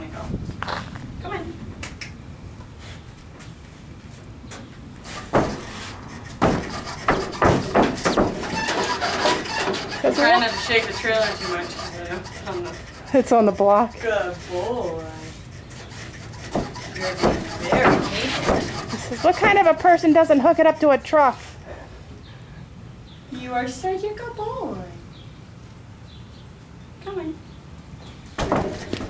want to go. Come on. I'm trying not to shake the trailer too much. It's on the block. Good boy. You're being very patient. What kind of a person doesn't hook it up to a truck? You are such a good boy. Come on.